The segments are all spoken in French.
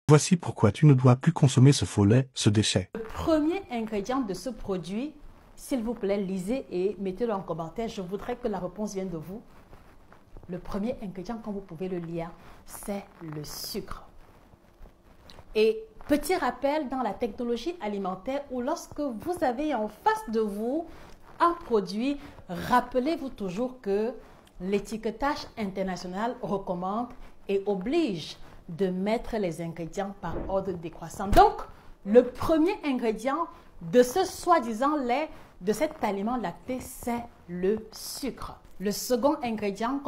Voici pourquoi tu ne dois plus consommer ce faux lait, ce déchet. Le premier ingrédient de ce produit, s'il vous plaît, lisez et mettez-le en commentaire. Je voudrais que la réponse vienne de vous. Le premier ingrédient, comme vous pouvez le lire, c'est le sucre. Et petit rappel dans la technologie alimentaire où lorsque vous avez en face de vous un produit, rappelez-vous toujours que l'étiquetage international recommande et oblige de mettre les ingrédients par ordre décroissant. Donc, le premier ingrédient de ce soi-disant lait, de cet aliment lacté, c'est le sucre. Le second ingrédient,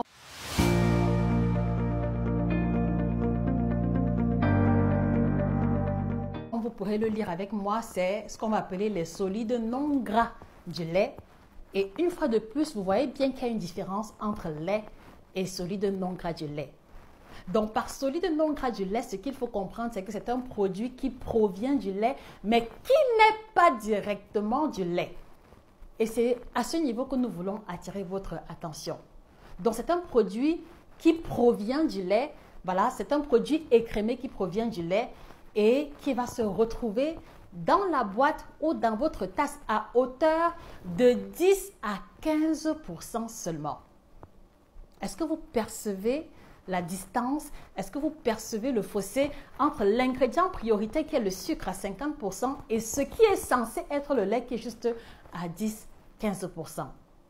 vous pourrez le lire avec moi, c'est ce qu'on va appeler les solides non gras du lait. Et une fois de plus, vous voyez bien qu'il y a une différence entre lait et solide non gras du lait. Donc, par solide non gras du lait, ce qu'il faut comprendre, c'est que c'est un produit qui provient du lait, mais qui n'est pas directement du lait. Et c'est à ce niveau que nous voulons attirer votre attention. Donc, c'est un produit qui provient du lait. Voilà, c'est un produit écrémé qui provient du lait et qui va se retrouver dans la boîte ou dans votre tasse à hauteur de 10 à 15% seulement. Est-ce que vous percevez la distance? Est-ce que vous percevez le fossé entre l'ingrédient prioritaire qui est le sucre à 50% et ce qui est censé être le lait qui est juste à 10-15%?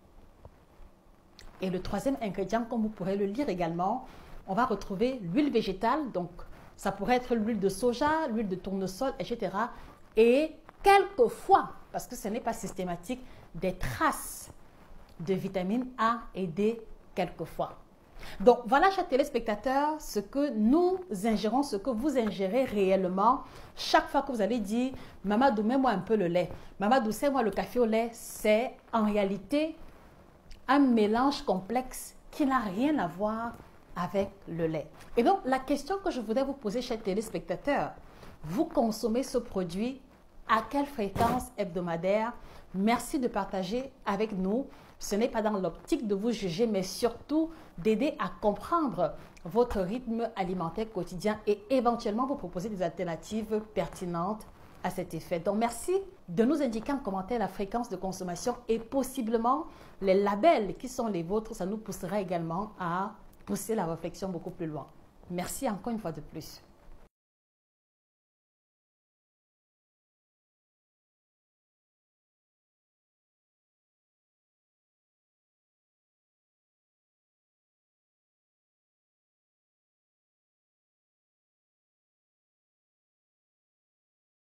Et le troisième ingrédient, comme vous pourrez le lire également, on va retrouver l'huile végétale. Donc, ça pourrait être l'huile de soja, l'huile de tournesol, etc. Et quelquefois, parce que ce n'est pas systématique, des traces de vitamines A et D quelquefois. Donc, voilà, chers téléspectateurs, ce que nous ingérons, ce que vous ingérez réellement chaque fois que vous allez dire « Mamadou, mets-moi un peu le lait. Mamadou, sers-moi le café au lait », c'est en réalité un mélange complexe qui n'a rien à voir avec le lait. Et donc, la question que je voudrais vous poser, chers téléspectateurs, vous consommez ce produit à quelle fréquence hebdomadaire? Merci de partager avec nous. Ce n'est pas dans l'optique de vous juger, mais surtout d'aider à comprendre votre rythme alimentaire quotidien et éventuellement vous proposer des alternatives pertinentes à cet effet. Donc, merci de nous indiquer en commentaire la fréquence de consommation et possiblement les labels qui sont les vôtres. Ça nous poussera également à pousser la réflexion beaucoup plus loin. Merci encore une fois de plus.